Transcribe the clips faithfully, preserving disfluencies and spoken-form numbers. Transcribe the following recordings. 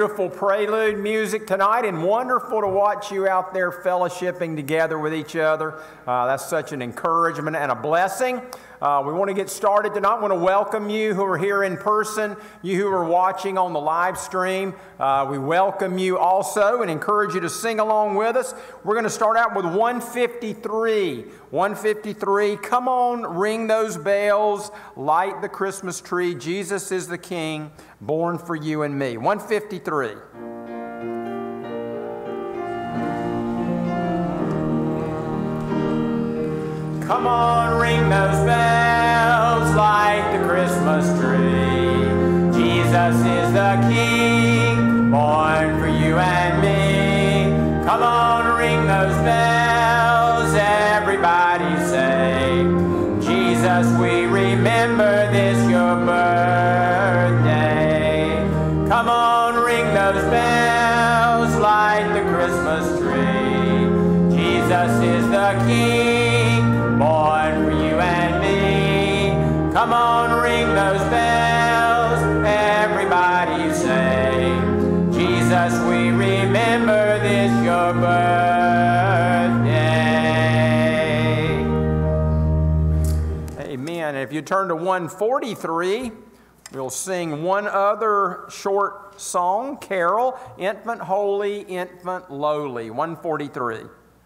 beautiful prelude music tonight, and wonderful to watch you out there fellowshipping together with each other. Uh, that's such an encouragement and a blessing. Uh, we want to get started tonight. I want to welcome you who are here in person, you who are watching on the live stream. Uh, we welcome you also and encourage you to sing along with us. We're going to start out with one fifty-three. one fifty-three, come on, ring those bells, light the Christmas tree. Jesus is the King, born for you and me. one fifty-three. Come on, ring those bells, light the Christmas tree. Jesus is the King, born for you and me. Come on, ring those bells, everybody say, Jesus, we remember this your birthday. Come on, ring those bells, light the Christmas tree. Jesus is the King, born for you and me. Come on, ring those bells, everybody say, Jesus, we remember this your birthday. Amen. And if you turn to one forty-three, we'll sing one other short song, carol, Infant Holy, Infant Lowly, one forty-three.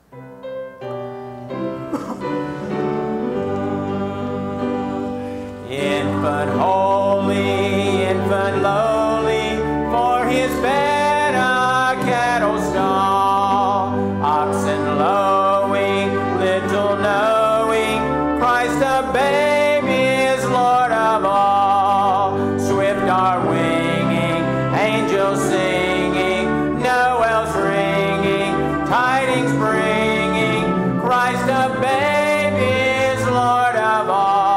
Infant holy, infant lowly, for his bed a cattle stall, oxen lowing, little knowing, Christ the babe is Lord of all. Swift are winging, angels singing, Noel's ringing, tidings bringing, Christ the babe is Lord of all.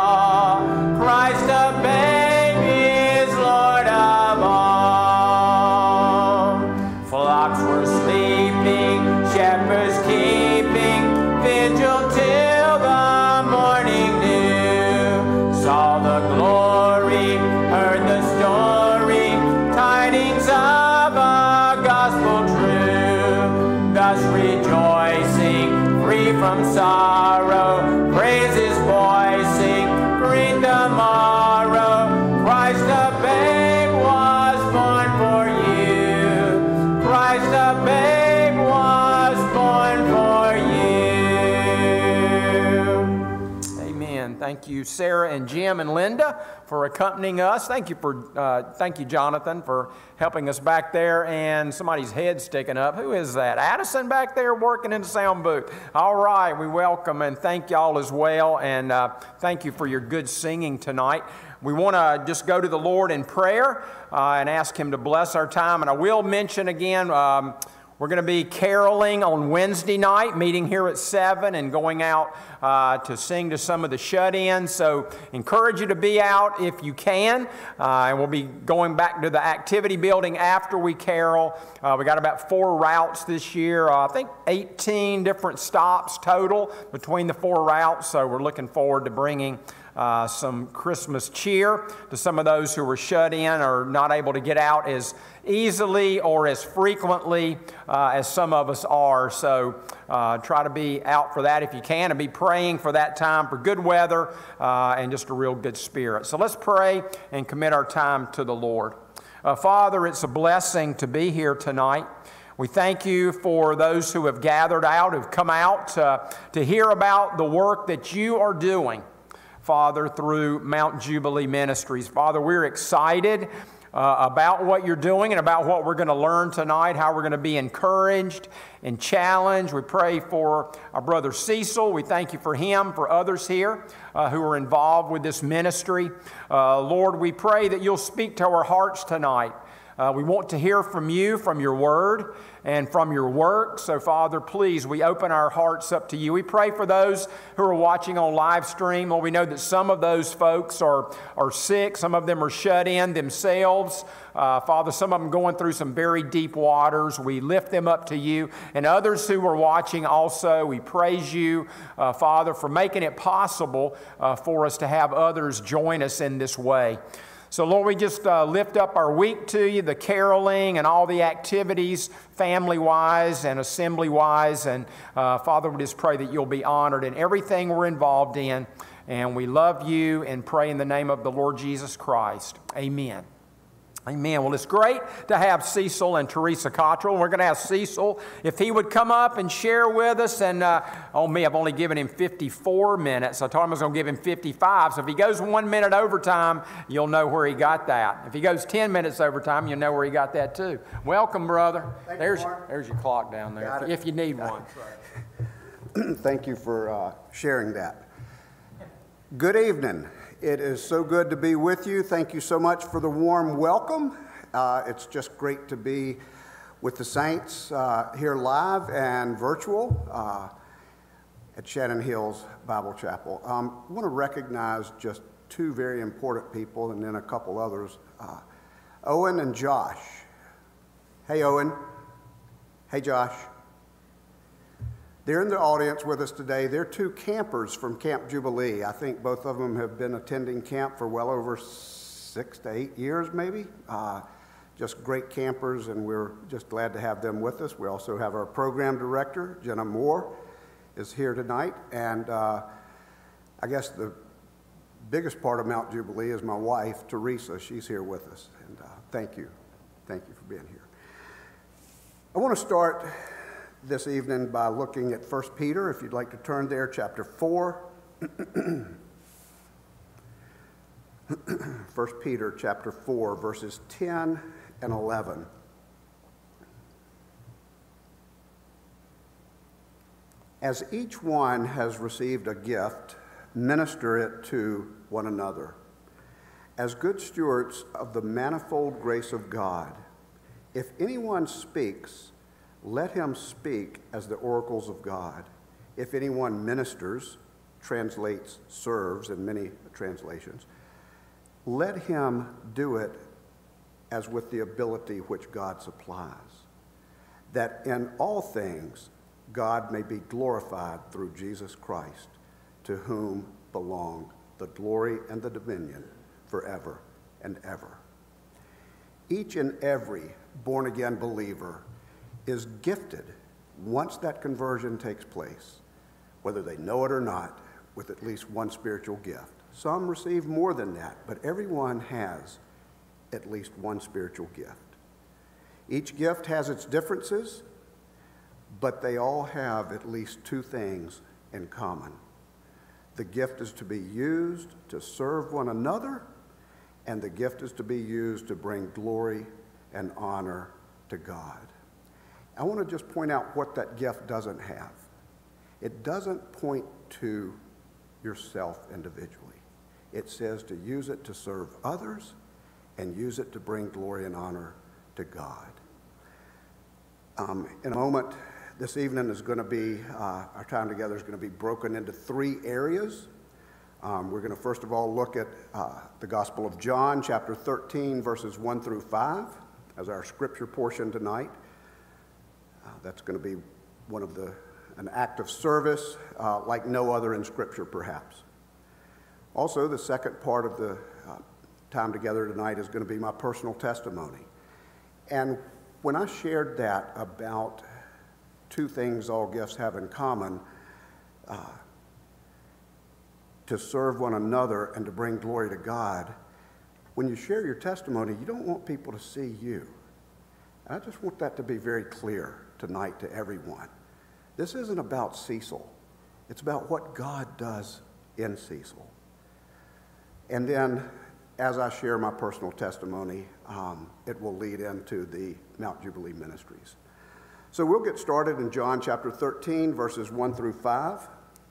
From sorrow, praise his voicing, greet the morrow. Christ the babe was born for you. Christ the babe was born for you. Amen. Thank you, Sarah and Jim and Linda, for accompanying us. Thank you for, uh, thank you, Jonathan, for helping us back there. And somebody's head sticking up. Who is that? Addison back there working in the sound booth. All right, we welcome and thank y'all as well. And uh, thank you for your good singing tonight. We want to just go to the Lord in prayer uh, and ask Him to bless our time. And I will mention again, um, we're going to be caroling on Wednesday night, meeting here at seven and going out uh, to sing to some of the shut-ins. So encourage you to be out if you can. Uh, and we'll be going back to the activity building after we carol. Uh, we got about four routes this year. Uh, I think eighteen different stops total between the four routes. So we're looking forward to bringing Uh, some Christmas cheer to some of those who were shut in or not able to get out as easily or as frequently uh, as some of us are. So uh, try to be out for that if you can, and be praying for that time for good weather uh, and just a real good spirit. So let's pray and commit our time to the Lord. Uh, Father, it's a blessing to be here tonight. We thank you for those who have gathered out, who've come out uh, to hear about the work that you are doing, Father, through Mount Jubilee Ministries. Father, we're excited uh, about what you're doing and about what we're going to learn tonight, how we're going to be encouraged and challenged. We pray for our brother Cecil. We thank you for him, for others here uh, who are involved with this ministry. Uh, Lord, we pray that you'll speak to our hearts tonight. Uh, we want to hear from you, from your word, and from your work. So, Father, please, we open our hearts up to you. We pray for those who are watching on live stream. Well, we know that some of those folks are, are sick. Some of them are shut in themselves. Uh, Father, some of them going through some very deep waters. We lift them up to you. And others who are watching also, we praise you, uh, Father, for making it possible uh, for us to have others join us in this way. So, Lord, we just uh, lift up our week to you, the caroling and all the activities, family-wise and assembly-wise. And, uh, Father, we just pray that you'll be honored in everything we're involved in. And we love you and pray in the name of the Lord Jesus Christ. Amen. Amen. Well, it's great to have Cecil and Teresa Cottrell. We're going to have Cecil, if he would come up and share with us. And, uh, oh me, I've only given him fifty-four minutes. I told him I was going to give him fifty-five. So if he goes one minute overtime, you'll know where he got that. If he goes ten minutes overtime, you'll know where he got that too. Welcome, brother. Thank there's, you, Mark. there's your clock down there, if, if you need one. Thank you for uh, sharing that. Good evening. It is so good to be with you. Thank you so much for the warm welcome. Uh, it's just great to be with the saints uh, here live and virtual uh, at Shannon Hills Bible Chapel. Um, I want to recognize just two very important people and then a couple others. Uh, Owen and Josh. Hey, Owen. Hey, Josh. They're in the audience with us today. They're two campers from Camp Jubilee. I think both of them have been attending camp for well over six to eight years, maybe. Uh, just great campers, and we're just glad to have them with us. We also have our program director, Jenna Moore, is here tonight. And uh, I guess the biggest part of Mount Jubilee is my wife, Teresa. She's here with us. And uh, thank you. Thank you for being here. I want to start this evening by looking at First Peter, if you'd like to turn there, chapter four. First Peter chapter four, verses ten and eleven. As each one has received a gift, minister it to one another, as good stewards of the manifold grace of God. If anyone speaks, let him speak as the oracles of God. If anyone ministers, translates, serves in many translations, let him do it as with the ability which God supplies, that in all things God may be glorified through Jesus Christ, to whom belong the glory and the dominion forever and ever. Each and every born-again believer is gifted, once that conversion takes place, whether they know it or not, with at least one spiritual gift. Some receive more than that, but everyone has at least one spiritual gift. Each gift has its differences, but they all have at least two things in common. The gift is to be used to serve one another, and the gift is to be used to bring glory and honor to God. I want to just point out what that gift doesn't have. It doesn't point to yourself individually. It says to use it to serve others and use it to bring glory and honor to God. Um, in a moment, this evening is going to be, uh, our time together is going to be broken into three areas. Um, we're going to first of all look at uh, the Gospel of John, chapter thirteen, verses one through five, as our scripture portion tonight. Uh, that's going to be one of the, an act of service uh, like no other in Scripture, perhaps. Also, the second part of the uh, time together tonight is going to be my personal testimony. And when I shared that about two things all gifts have in common, uh, to serve one another and to bring glory to God, when you share your testimony, you don't want people to see you. And I just want that to be very clear tonight to everyone. This isn't about Cecil. It's about what God does in Cecil. And then, as I share my personal testimony, um, it will lead into the Mount Jubilee Ministries. So we'll get started in John chapter thirteen, verses one through five.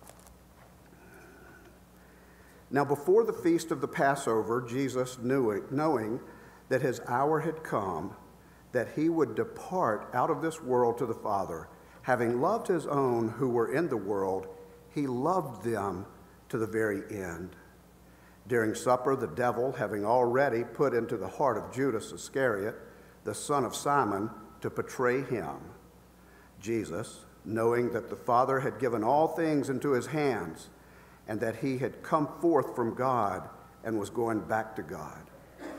Now, before the feast of the Passover, Jesus, knew it, knowing that his hour had come, that he would depart out of this world to the Father, having loved his own who were in the world, he loved them to the very end. During supper, the devil, having already put into the heart of Judas Iscariot, the son of Simon, to betray him, Jesus, knowing that the Father had given all things into his hands, and that he had come forth from God and was going back to God,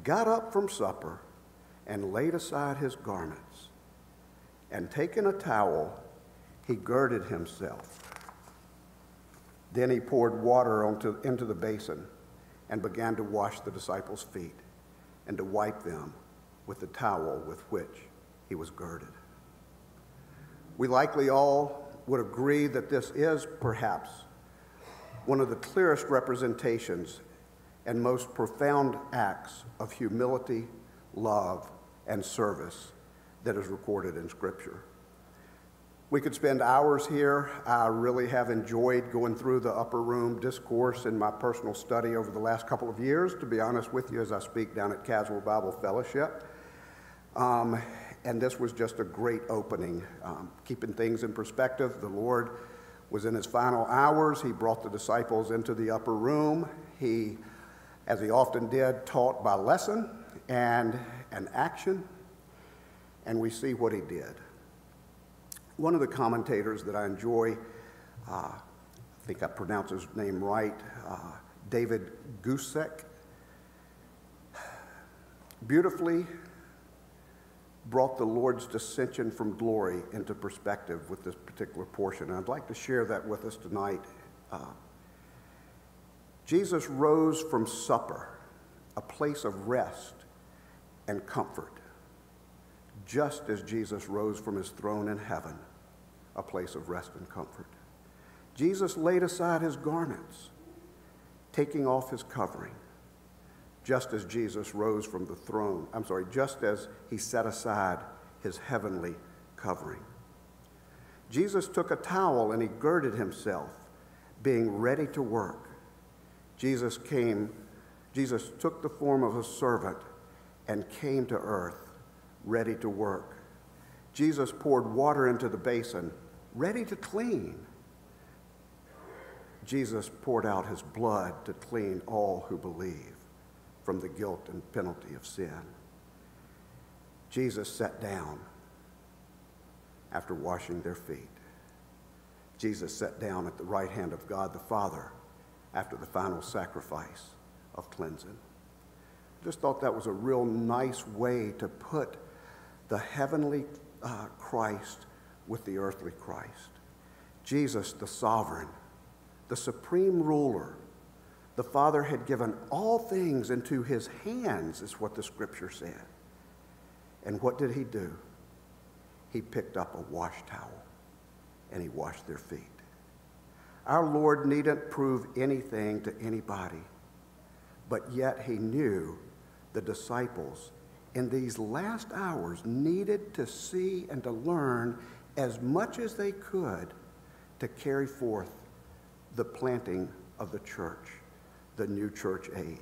got up from supper and laid aside his garments, and taking a towel, he girded himself. Then he poured water onto, into the basin and began to wash the disciples' feet and to wipe them with the towel with which he was girded. We likely all would agree that this is perhaps one of the clearest representations and most profound acts of humility, love, and service that is recorded in Scripture. We could spend hours here. I really have enjoyed going through the upper room discourse in my personal study over the last couple of years, to be honest with you, as I speak down at Casual Bible Fellowship. Um, and this was just a great opening. Um, keeping things in perspective, the Lord was in his final hours. He brought the disciples into the upper room. He, as he often did, taught by lesson and an action, and we see what he did. One of the commentators that I enjoy, uh, I think I pronounce his name right, uh, David Guzik, beautifully brought the Lord's descension from glory into perspective with this particular portion. And I'd like to share that with us tonight. Uh, Jesus rose from supper, a place of rest and comfort, just as Jesus rose from his throne in heaven, a place of rest and comfort. Jesus laid aside his garments, taking off his covering, just as Jesus rose from the throne, I'm sorry, just as he set aside his heavenly covering. Jesus took a towel and he girded himself, being ready to work. Jesus came, Jesus took the form of a servant and came to earth, ready to work. Jesus poured water into the basin, ready to clean. Jesus poured out his blood to clean all who believe from the guilt and penalty of sin. Jesus sat down after washing their feet. Jesus sat down at the right hand of God the Father after the final sacrifice of cleansing. Just thought that was a real nice way to put the heavenly uh, Christ with the earthly Christ. Jesus, the sovereign, the supreme ruler. The Father had given all things into his hands, is what the Scripture said. And what did he do? He picked up a wash towel and he washed their feet. Our Lord needn't prove anything to anybody, but yet he knew the disciples in these last hours needed to see and to learn as much as they could to carry forth the planting of the church, the new church age.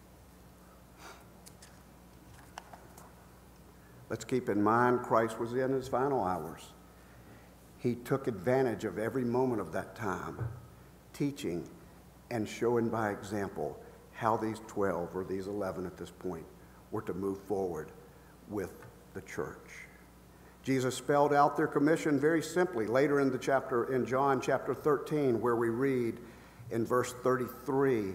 Let's keep in mind Christ was in his final hours. He took advantage of every moment of that time, teaching and showing by example how these twelve, or these eleven at this point, were to move forward with the church. Jesus spelled out their commission very simply later in the chapter, in John chapter thirteen, where we read in verse thirty-three,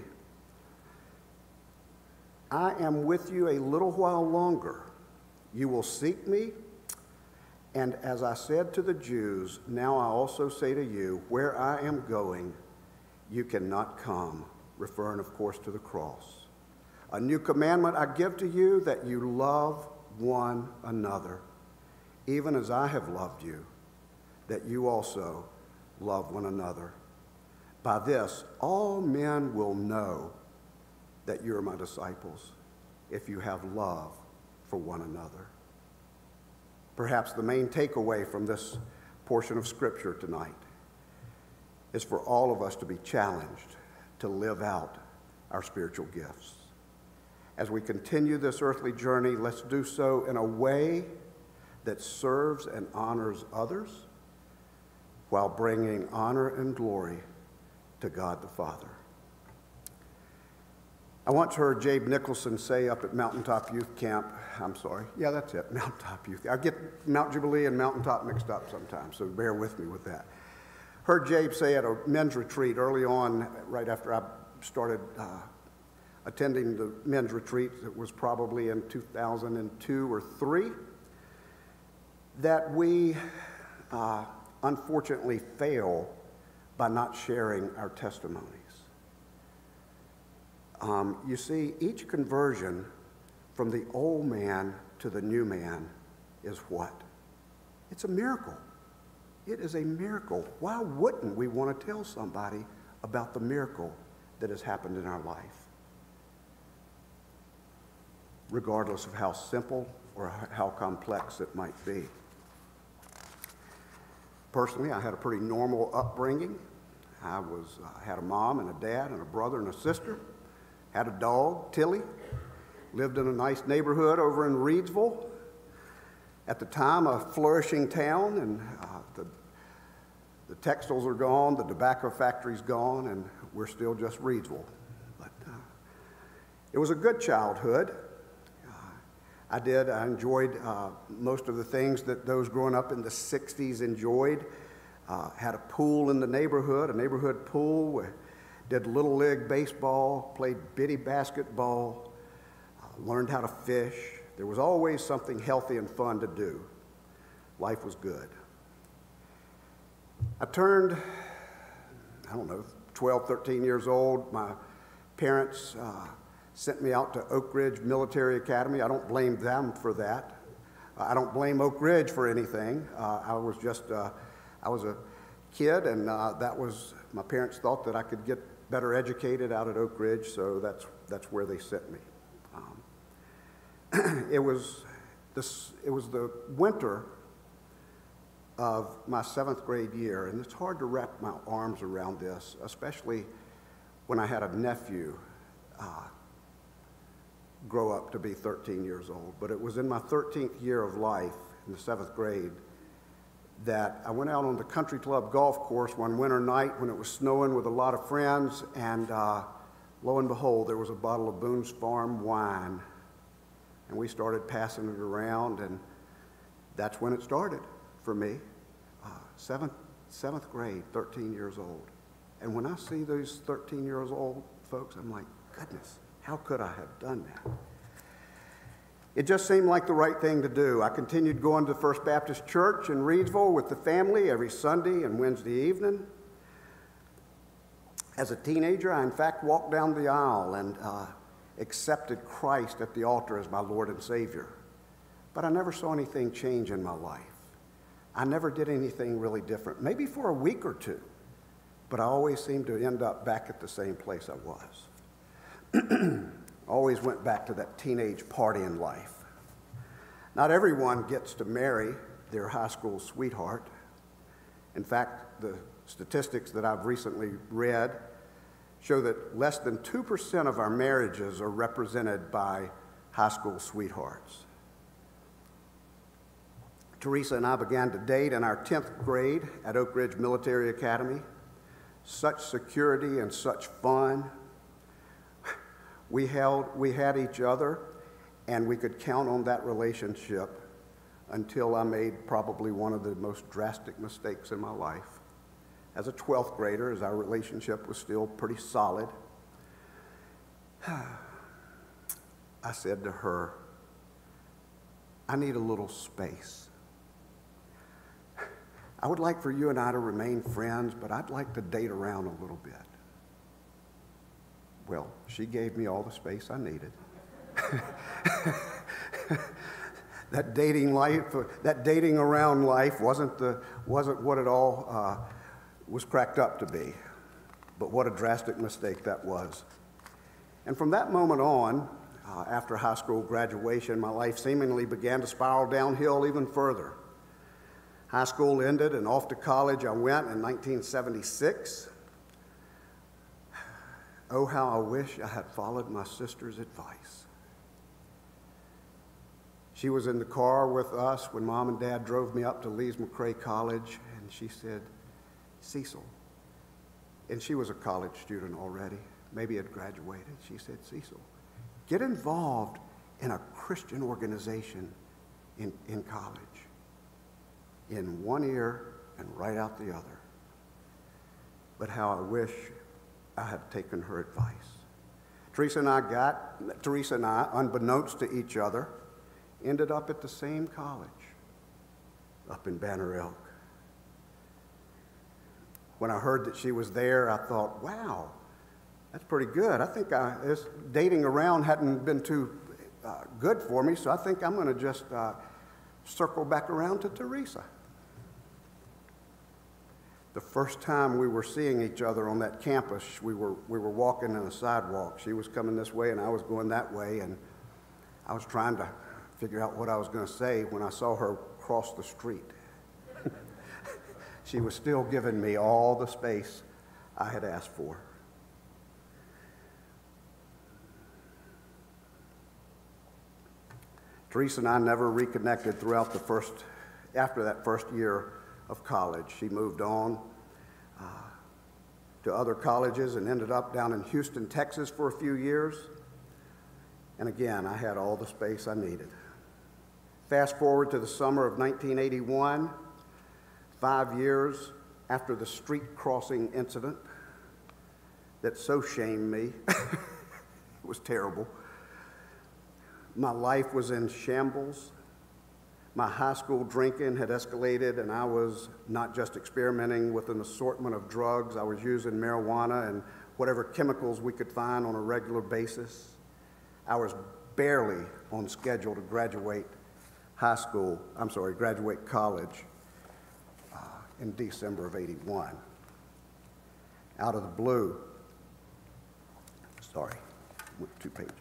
I am with you a little while longer. You will seek me, and as I said to the Jews, now I also say to you, where I am going, you cannot come, referring, of course, to the cross. A new commandment I give to you, that you love one another, even as I have loved you, that you also love one another. By this, all men will know that you are my disciples, if you have love for one another. Perhaps the main takeaway from this portion of Scripture tonight is for all of us to be challenged to live out our spiritual gifts. As we continue this earthly journey, let's do so in a way that serves and honors others while bringing honor and glory to God the Father. I once heard Jabe Nicholson say up at Mountaintop Youth Camp, I'm sorry, yeah, that's it, Mountaintop Youth. I get Mount Jubilee and Mountaintop mixed up sometimes, so bear with me with that. Heard Jabe say at a men's retreat early on, right after I started uh, attending the men's retreat that was probably in two thousand two or three, that we uh, unfortunately fail by not sharing our testimonies. Um, you see, each conversion from the old man to the new man is what? It's a miracle. It is a miracle. Why wouldn't we want to tell somebody about the miracle that has happened in our life? Regardless of how simple or how complex it might be. Personally, I had a pretty normal upbringing. I was uh, had a mom and a dad and a brother and a sister. Had a dog, Tilly. Lived in a nice neighborhood over in Reedsville. At the time, a flourishing town, and uh, the, the textiles are gone, the tobacco factory's gone, and we're still just Reedsville. But uh, it was a good childhood. Uh, I did, I enjoyed uh, most of the things that those growing up in the sixties enjoyed. Uh, had a pool in the neighborhood, a neighborhood pool. We did little league baseball, played bitty basketball, uh, learned how to fish. There was always something healthy and fun to do. Life was good. I turned, I don't know, twelve, thirteen years old. My parents uh, sent me out to Oak Ridge Military Academy. I don't blame them for that. Uh, I don't blame Oak Ridge for anything. Uh, I was just, uh, I was a kid, and uh, that was, my parents thought that I could get better educated out at Oak Ridge, so that's, that's where they sent me. It was this. It was the winter of my seventh grade year, and it's hard to wrap my arms around this, especially when I had a nephew uh, grow up to be thirteen years old. But it was in my thirteenth year of life, in the seventh grade, that I went out on the country club golf course one winter night when it was snowing with a lot of friends, and uh, lo and behold, there was a bottle of Boone's Farm wine. And we started passing it around, and that's when it started for me. Uh, seventh, seventh grade, thirteen years old. And when I see those thirteen years old folks, I'm like, goodness, how could I have done that? It just seemed like the right thing to do. I continued going to the First Baptist Church in Reedsville with the family every Sunday and Wednesday evening. As a teenager, I in fact walked down the aisle and uh, accepted Christ at the altar as my Lord and Savior. But I never saw anything change in my life. I never did anything really different, maybe for a week or two, but I always seemed to end up back at the same place I was. Always went back to that teenage partying life. Not everyone gets to marry their high school sweetheart. In fact, the statistics that I've recently read show that less than two percent of our marriages are represented by high school sweethearts. Teresa and I began to date in our tenth grade at Oak Ridge Military Academy. Such security and such fun. We held, we had each other, and we could count on that relationship until I made probably one of the most drastic mistakes in my life. As a twelfth grader, as our relationship was still pretty solid, I said to her, I need a little space. I would like for you and I to remain friends, but I'd like to date around a little bit. Well, she gave me all the space I needed. That dating life, that dating around life wasn't, the, wasn't what it all uh, was cracked up to be. But what a drastic mistake that was. And from that moment on, uh, after high school graduation, my life seemingly began to spiral downhill even further. High school ended, and off to college I went in nineteen seventy-six. Oh, how I wish I had followed my sister's advice. She was in the car with us when Mom and Dad drove me up to Lees-McRae College, and she said, Cecil, and she was a college student already, maybe had graduated. She said, Cecil, get involved in a Christian organization in, in college. In one ear and right out the other. But how I wish I had taken her advice. Teresa and I got, Teresa and I, unbeknownst to each other, ended up at the same college up in Banner Elk. When I heard that she was there, I thought, wow, that's pretty good. I think I, this dating around hadn't been too uh, good for me, so I think I'm going to just uh, circle back around to Teresa. The first time we were seeing each other on that campus, we were, we were walking on a sidewalk. She was coming this way and I was going that way, and I was trying to figure out what I was going to say when I saw her cross the street. She was still giving me all the space I had asked for. Teresa and I never reconnected throughout the first, after that first year of college. She moved on uh, to other colleges and ended up down in Houston, Texas for a few years. And again, I had all the space I needed. Fast forward to the summer of nineteen eighty-one, five years after the street crossing incident that so shamed me. It was terrible. My life was in shambles. My high school drinking had escalated, and I was not just experimenting with an assortment of drugs. I was using marijuana and whatever chemicals we could find on a regular basis. I was barely on schedule to graduate high school, I'm sorry, graduate college uh, in December of eighty-one. Out of the blue, sorry, went two pages.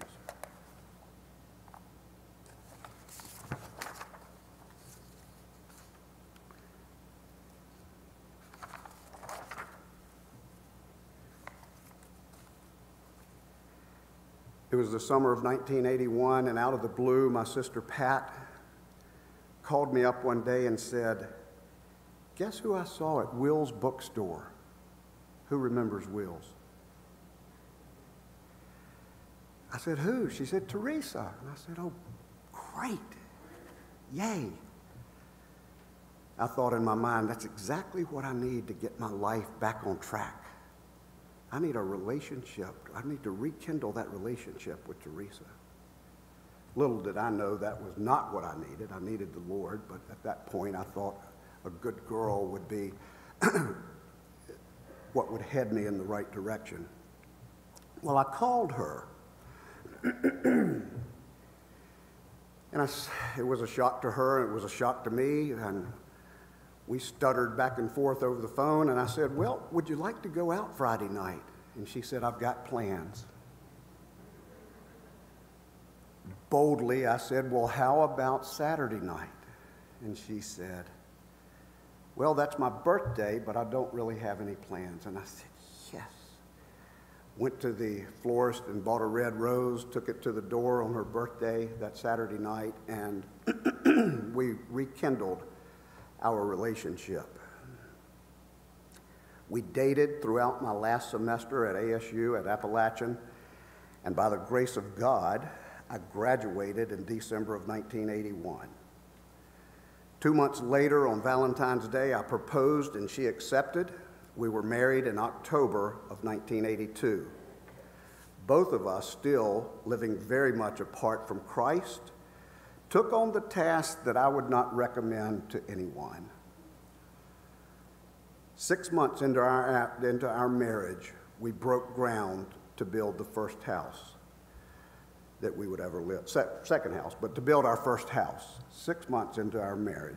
It was the summer of nineteen eighty-one, and out of the blue, my sister Pat called me up one day and said, "Guess who I saw at Will's bookstore?" Who remembers Will's? I said, "Who?" She said, "Teresa." And I said, "Oh, great. Yay." I thought in my mind, that's exactly what I need to get my life back on track. I need a relationship. I need to rekindle that relationship with Teresa. Little did I know that was not what I needed. I needed the Lord, but at that point I thought a good girl would be what would head me in the right direction. Well, I called her, and I, it was a shock to her, and it was a shock to me, and we stuttered back and forth over the phone, and I said, "Well, would you like to go out Friday night?" And she said, "I've got plans." Boldly, I said, "Well, how about Saturday night?" And she said, "Well, that's my birthday, but I don't really have any plans." And I said, "Yes." Went to the florist and bought a red rose, took it to the door on her birthday that Saturday night, and we rekindled our relationship. We dated throughout my last semester at A S U at Appalachian, and by the grace of God, I graduated in December of nineteen eighty-one. Two months later, on Valentine's Day, I proposed and she accepted. We were married in October of nineteen eighty-two. Both of us, still living very much apart from Christ, took on the task that I would not recommend to anyone. Six months into our, into our marriage, we broke ground to build the first house that we would ever live, se- second house, but to build our first house, six months into our marriage.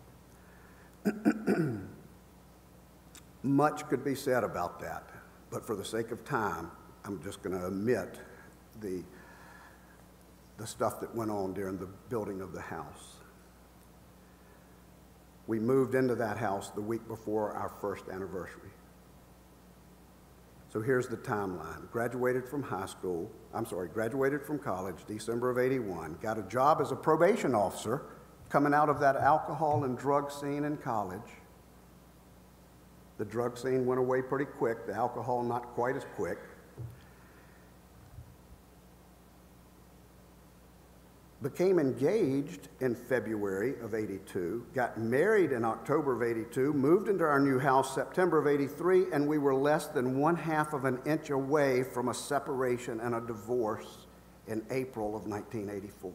Much could be said about that, but for the sake of time, I'm just going to omit the the stuff that went on during the building of the house. We moved into that house the week before our first anniversary. So here's the timeline. Graduated from high school, I'm sorry, graduated from college, December of eighty-one, got a job as a probation officer coming out of that alcohol and drug scene in college. The drug scene went away pretty quick, the alcohol not quite as quick. became engaged in February of eighty-two, got married in October of eighty-two, moved into our new house September of eighty-three, and we were less than one half of an inch away from a separation and a divorce in April of nineteen eighty-four.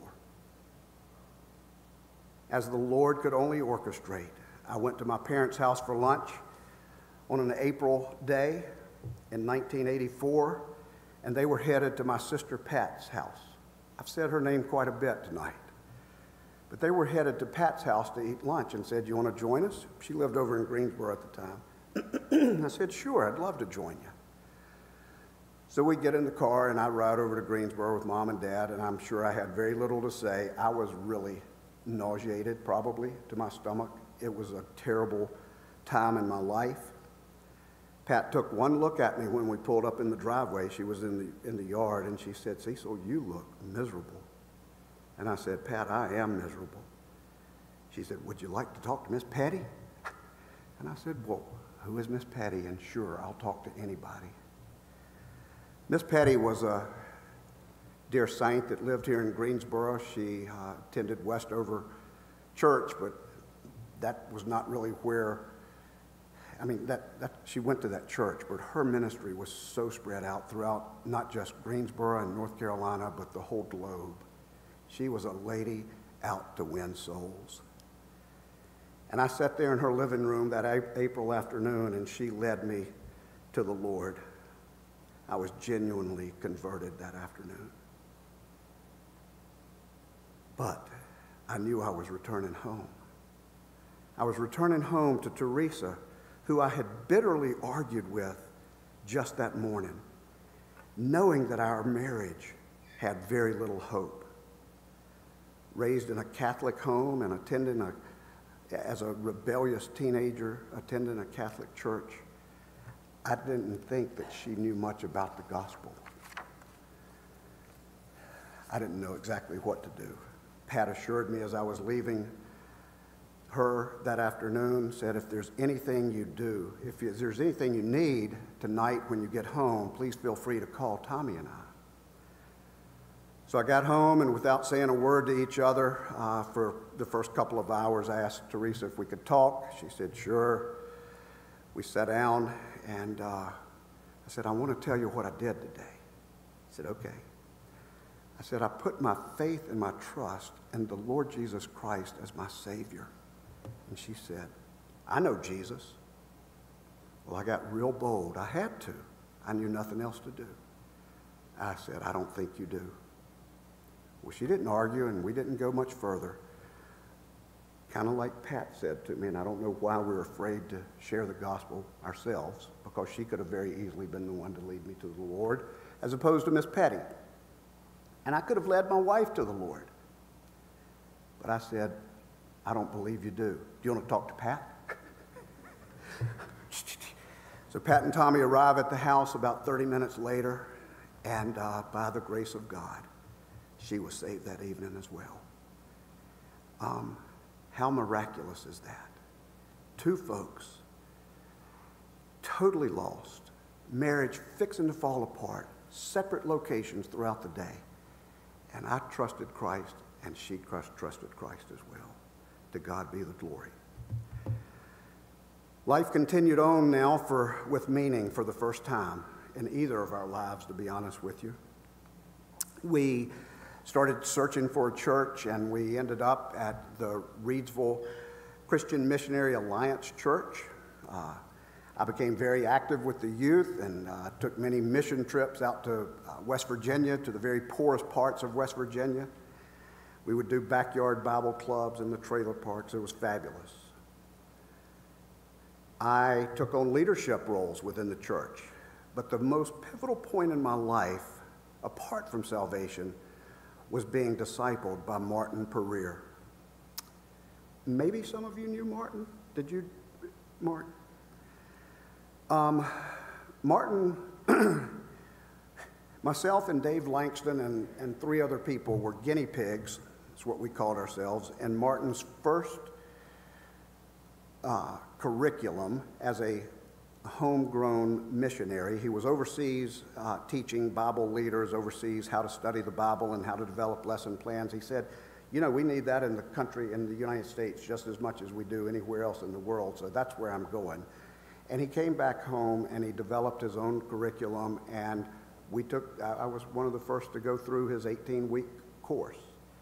As the Lord could only orchestrate, I went to my parents' house for lunch on an April day in nineteen eighty-four, and they were headed to my sister Pat's house. I've said her name quite a bit tonight. But they were headed to Pat's house to eat lunch and said, "You want to join us?" She lived over in Greensboro at the time. I said, "Sure, I'd love to join you." So we get in the car and I ride over to Greensboro with Mom and Dad, and I'm sure I had very little to say. I was really nauseated, probably, to my stomach. It was a terrible time in my life. Pat took one look at me when we pulled up in the driveway. She was in the, in the yard, and she said, "Cecil, you look miserable." And I said, "Pat, I am miserable." She said, "Would you like to talk to Miss Patty?" And I said, "Well, who is Miss Patty? And sure, I'll talk to anybody." Miss Patty was a dear saint that lived here in Greensboro. She uh, attended Westover Church, but that was not really where I mean, that, that she went to that church, but her ministry was so spread out throughout not just Greensboro and North Carolina, but the whole globe. She was a lady out to win souls. And I sat there in her living room that April afternoon, and she led me to the Lord. I was genuinely converted that afternoon. But I knew I was returning home. I was returning home to Teresa, who I had bitterly argued with just that morning, knowing that our marriage had very little hope. Raised in a Catholic home and attending a, as a rebellious teenager, attending a Catholic church, I didn't think that she knew much about the gospel. I didn't know exactly what to do. Pat assured me as I was leaving her that afternoon, said, "If there's anything you do, if there's anything you need tonight when you get home, please feel free to call Tommy and I." So I got home, and without saying a word to each other, uh, for the first couple of hours, I asked Teresa if we could talk. She said, "Sure." We sat down, and uh, I said, "I want to tell you what I did today." She said, "Okay." I said, "I put my faith and my trust in the Lord Jesus Christ as my Savior." And she said, "I know Jesus." Well, I got real bold. I had to. I knew nothing else to do. I said, "I don't think you do." Well, she didn't argue, and we didn't go much further. Kind of like Pat said to me, and I don't know why we were afraid to share the gospel ourselves, because she could have very easily been the one to lead me to the Lord, as opposed to Miss Patty. And I could have led my wife to the Lord. But I said, "I don't believe you do. Do you want to talk to Pat?" So Pat and Tommy arrive at the house about thirty minutes later, and uh, by the grace of God, she was saved that evening as well. Um, how miraculous is that? Two folks, totally lost, marriage fixing to fall apart, separate locations throughout the day. And I trusted Christ, and she trusted Christ as well. To God be the glory. Life continued on now for, with meaning for the first time in either of our lives, to be honest with you. We started searching for a church, and we ended up at the Reedsville Christian Missionary Alliance Church. Uh, I became very active with the youth and uh, took many mission trips out to uh, West Virginia, to the very poorest parts of West Virginia. We would do backyard Bible clubs in the trailer parks. It was fabulous. I took on leadership roles within the church, but the most pivotal point in my life, apart from salvation, was being discipled by Martin Pereira. Maybe some of you knew Martin. Did you, Martin? Um, Martin, myself and Dave Langston and, and three other people were guinea pigs, that's what we called ourselves, in Martin's first uh, curriculum as a a homegrown missionary. He was overseas uh, teaching Bible leaders overseas how to study the Bible and how to develop lesson plans. He said, you know, we need that in the country, in the United States, just as much as we do anywhere else in the world, so that's where I'm going. And he came back home and he developed his own curriculum, and we took, I was one of the first to go through his eighteen-week course.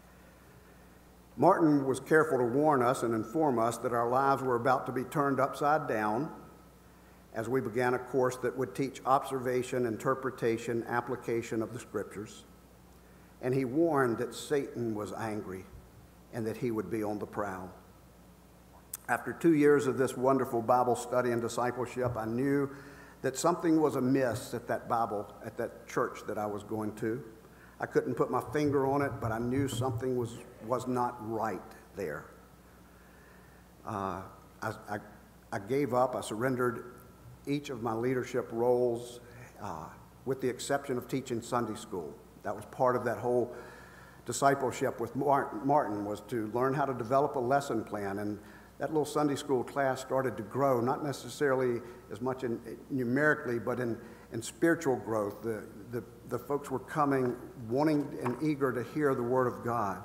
Martin was careful to warn us and inform us that our lives were about to be turned upside down as we began a course that would teach observation, interpretation, application of the Scriptures. And he warned that Satan was angry and that he would be on the prowl. After two years of this wonderful Bible study and discipleship, I knew that something was amiss at that Bible, at that church that I was going to. I couldn't put my finger on it, but I knew something was, was not right there. Uh, I, I, I gave up. I surrendered each of my leadership roles, uh, with the exception of teaching Sunday school. That was part of that whole discipleship with Martin, was to learn how to develop a lesson plan. And that little Sunday school class started to grow, not necessarily as much in, numerically, but in, in spiritual growth. The, the, the folks were coming wanting and eager to hear the Word of God.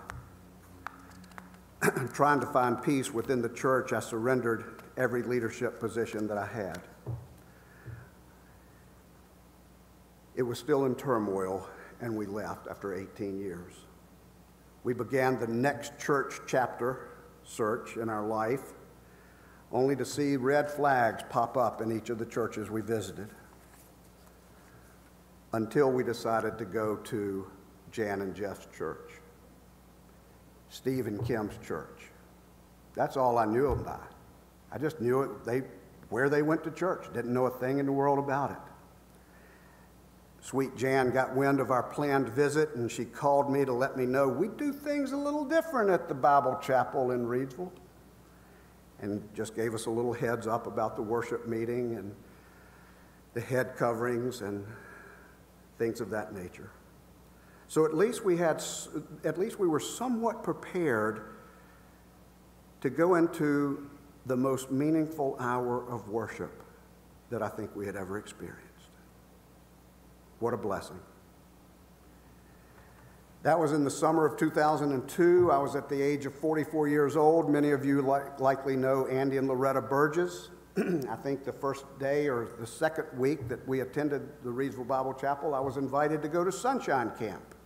Trying to find peace within the church, I surrendered every leadership position that I had. It was still in turmoil, and we left after eighteen years. We began the next church chapter search in our life, only to see red flags pop up in each of the churches we visited, until we decided to go to Jan and Jeff's church, Steve and Kim's church. That's all I knew about it. I just knew it, they, where they went to church. Didn't know a thing in the world about it. Sweet Jan got wind of our planned visit, and she called me to let me know we do things a little different at the Bible Chapel in Reedsville, and just gave us a little heads up about the worship meeting and the head coverings and things of that nature. So at least we had, at least we were somewhat prepared to go into the most meaningful hour of worship that I think we had ever experienced. What a blessing. That was in the summer of two thousand two. I was at the age of forty-four years old. Many of you li- likely know Andy and Loretta Burgess. I think the first day or the second week that we attended the Reedsville Bible Chapel, I was invited to go to Sunshine Camp.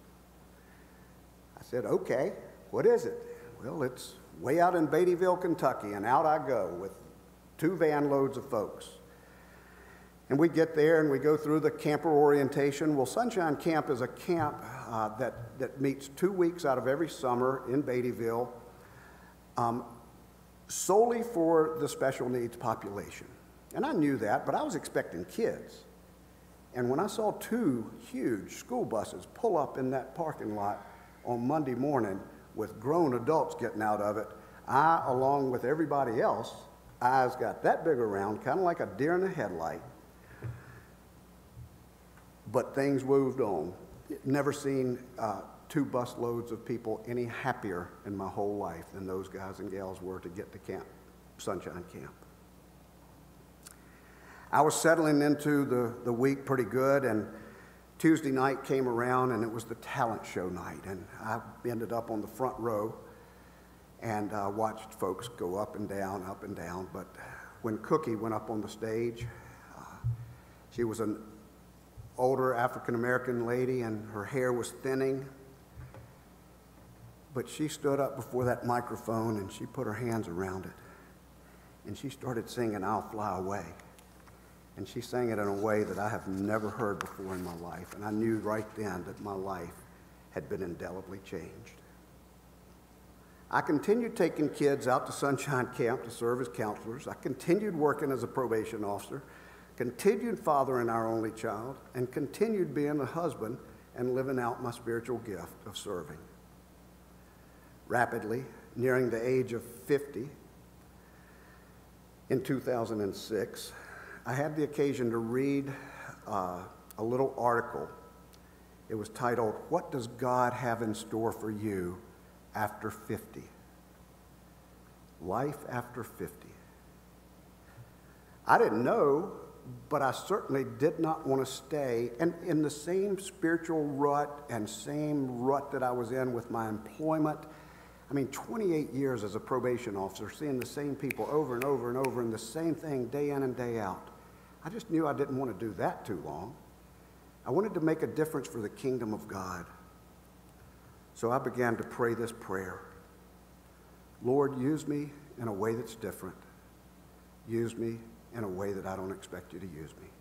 I said, okay, what is it? Well, it's way out in Beattyville, Kentucky, and out I go with two van loads of folks. And we get there and we go through the camper orientation. Well, Sunshine Camp is a camp uh, that, that meets two weeks out of every summer in Beattyville, um, solely for the special needs population. And I knew that, but I was expecting kids. And when I saw two huge school buses pull up in that parking lot on Monday morning with grown adults getting out of it, I, along with everybody else, eyes got that big around, kind of like a deer in the headlight. But things moved on. Never seen uh, two bus loads of people any happier in my whole life than those guys and gals were to get to camp, Sunshine Camp. I was settling into the, the week pretty good, and Tuesday night came around, and it was the talent show night, and I ended up on the front row and uh, watched folks go up and down, up and down. But when Cookie went up on the stage, uh, she was an older African-American lady, and her hair was thinning. But she stood up before that microphone, and she put her hands around it. And she started singing, "I'll Fly Away." And she sang it in a way that I have never heard before in my life. And I knew right then that my life had been indelibly changed. I continued taking kids out to Sunshine Camp to serve as counselors. I continued working as a probation officer, continued fathering our only child, and continued being a husband and living out my spiritual gift of serving. Rapidly, nearing the age of fifty, in two thousand six, I had the occasion to read uh, a little article. It was titled, "What Does God Have in Store for You After fifty? Life After fifty. I didn't know, but I certainly did not want to stay and in the same spiritual rut and same rut that I was in with my employment. I mean, twenty-eight years as a probation officer, seeing the same people over and over and over and the same thing day in and day out. I just knew I didn't want to do that too long. I wanted to make a difference for the kingdom of God. So I began to pray this prayer. Lord, use me in a way that's different. Use me in a way that I don't expect you to use me.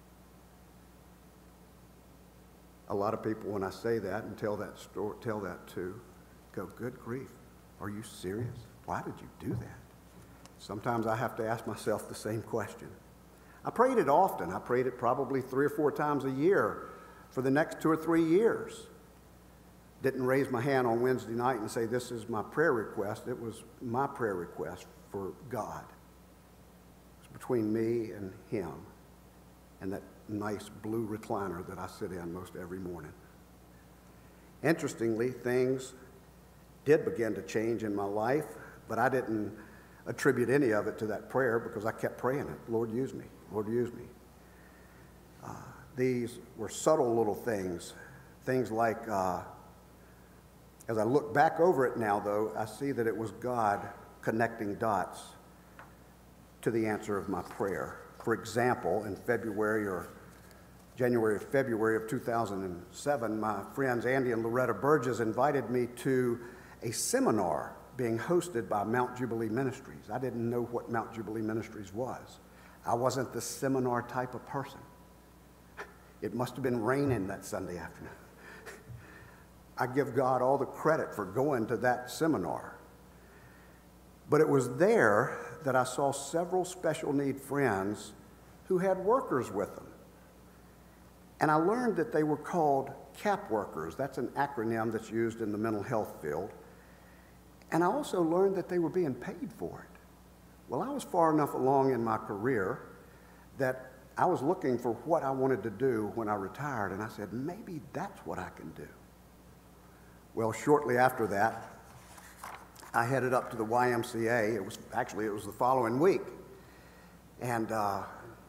A lot of people, when I say that and tell that story, tell that too, go, good grief, are you serious? Why did you do that? Sometimes I have to ask myself the same question. I prayed it often. I prayed it probably three or four times a year for the next two or three years. Didn't raise my hand on Wednesday night and say, this is my prayer request. It was my prayer request for God. Between me and him and that nice blue recliner that I sit in most every morning. Interestingly, things did begin to change in my life, but I didn't attribute any of it to that prayer because I kept praying it. Lord, use me. Lord, use me. Uh, these were subtle little things, things like, uh, as I look back over it now, though, I see that it was God connecting dots to the answer of my prayer. For example, in February or January or February of two thousand seven, my friends Andy and Loretta Burgess invited me to a seminar being hosted by Mount Jubilee Ministries. I didn't know what Mount Jubilee Ministries was. I wasn't the seminar type of person. It must have been raining that Sunday afternoon. I give God all the credit for going to that seminar. But it was there that I saw several special need friends who had workers with them. And I learned that they were called CAP workers. That's an acronym that's used in the mental health field. And I also learned that they were being paid for it. Well, I was far enough along in my career that I was looking for what I wanted to do when I retired, and I said, maybe that's what I can do. Well, shortly after that, I headed up to the Y M C A. It was actually, it was the following week. And uh,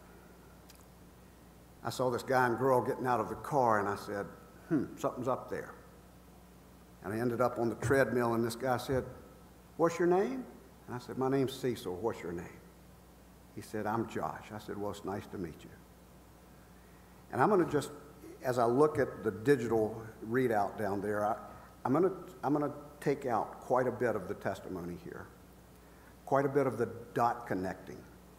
I saw this guy and girl getting out of the car, and I said, hmm, something's up there. And I ended up on the treadmill, and this guy said, what's your name? And I said, my name's Cecil. What's your name? He said, I'm Josh. I said, well, it's nice to meet you. And I'm going to just, as I look at the digital readout down there, I, I'm going to I'm going to take out quite a bit of the testimony here, quite a bit of the dot connecting.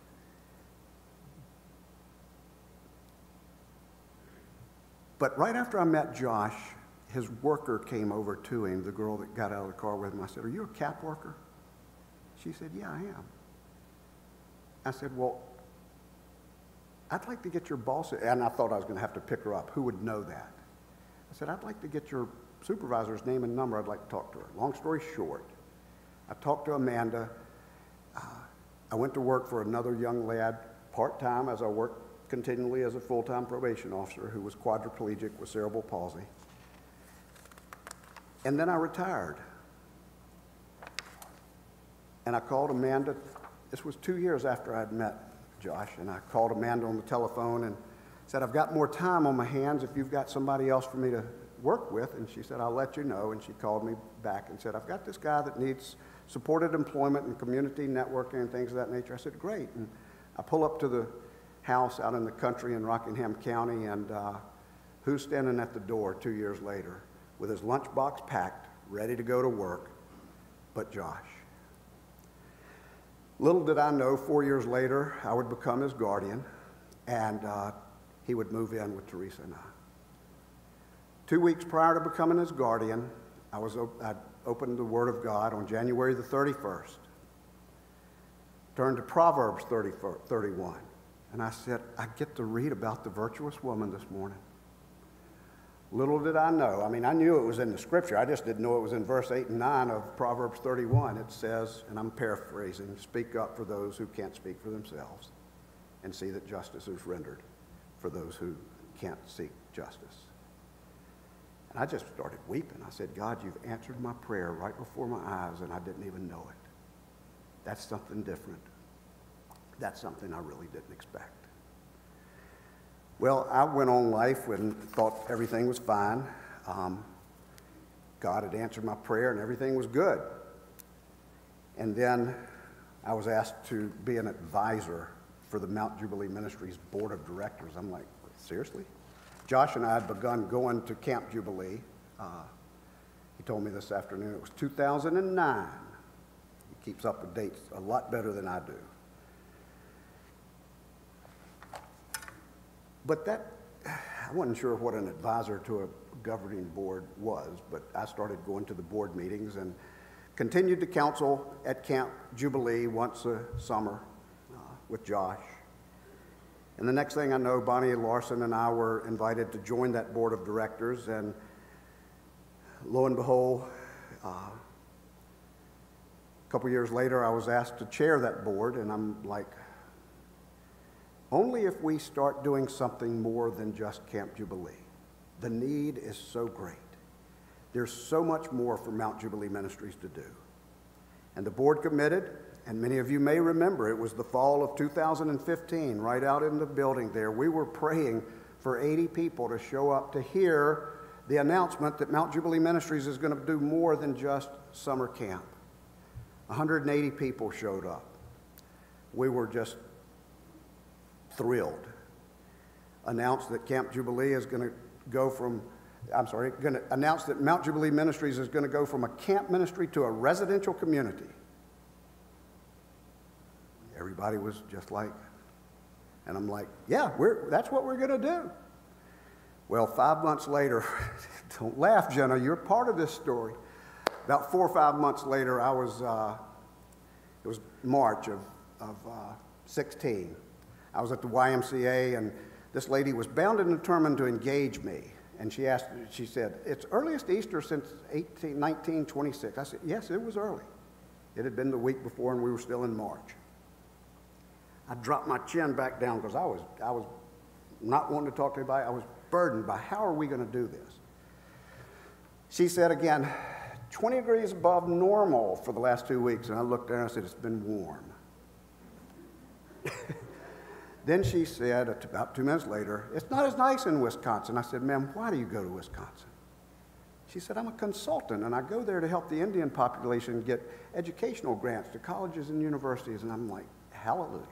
But right after I met Josh, his worker came over to him, the girl that got out of the car with him. I said, are you a CAP worker? She said, yeah, I am. I said, well, I'd like to get your boss, and I thought I was going to have to pick her up. Who would know that? I said, I'd like to get your supervisor's name and number. I'd like to talk to her. Long story short, I talked to Amanda. Uh, I went to work for another young lad part-time as I worked continually as a full-time probation officer who was quadriplegic with cerebral palsy. And then I retired. And I called Amanda. This was two years after I'd met Josh, and I called Amanda on the telephone and said, I've got more time on my hands if you've got somebody else for me to work with. And she said, I'll let you know. And she called me back and said, I've got this guy that needs supported employment and community networking and things of that nature. I said, great. And I pull up to the house out in the country in Rockingham County, and uh, who's standing at the door two years later with his lunchbox packed, ready to go to work, but Josh. Little did I know, four years later, I would become his guardian, and uh, he would move in with Teresa and I. Two weeks prior to becoming his guardian, I was op- I opened the Word of God on January the thirty-first. Turned to Proverbs thirty, thirty-one, and I said, I get to read about the virtuous woman this morning. Little did I know. I mean, I knew it was in the Scripture. I just didn't know it was in verse eight and nine of Proverbs thirty-one. It says, and I'm paraphrasing, speak up for those who can't speak for themselves, and see that justice is rendered for those who can't seek justice. And I just started weeping. I said, God, you've answered my prayer right before my eyes, and I didn't even know it. That's something different. That's something I really didn't expect. Well, I went on life and thought everything was fine. Um, God had answered my prayer and everything was good. And then I was asked to be an advisor for the Mount Jubilee Ministries Board of Directors. I'm like, seriously? Josh and I had begun going to Camp Jubilee. Uh, he told me this afternoon it was two thousand nine. He keeps up with dates a lot better than I do. But that, I wasn't sure what an advisor to a governing board was, but I started going to the board meetings and continued to counsel at Camp Jubilee once a summer uh, with Josh. And the next thing I know, Bonnie Larson and I were invited to join that board of directors, and lo and behold, uh, a couple years later, I was asked to chair that board, and I'm like, only if we start doing something more than just Camp Jubilee. The need is so great. There's so much more for Mount Jubilee Ministries to do. And the board committed, and many of you may remember, it was the fall of two thousand fifteen, right out in the building there. We were praying for eighty people to show up to hear the announcement that Mount Jubilee Ministries is going to do more than just summer camp. one hundred eighty people showed up. We were just thrilled. Announced that Camp Jubilee is going to go from, I'm sorry, going to announce that Mount Jubilee Ministries is going to go from a camp ministry to a residential community. Everybody was just like, and I'm like, yeah, we're, that's what we're going to do. Well, five months later, don't laugh, Jenna, you're part of this story. About four or five months later, I was, uh, it was March of, of uh, sixteen. I was at the Y M C A, and this lady was bound and determined to engage me. And she asked, she said, it's earliest Easter since nineteen twenty-six. I said, yes, it was early. It had been the week before, and we were still in March. I dropped my chin back down because I was, I was not wanting to talk to anybody. I was burdened by how are we going to do this? She said again, twenty degrees above normal for the last two weeks. And I looked there and I said, it's been warm. Then she said, about two minutes later, it's not as nice in Wisconsin. I said, ma'am, why do you go to Wisconsin? She said, I'm a consultant, and I go there to help the Indian population get educational grants to colleges and universities. And I'm like, hallelujah.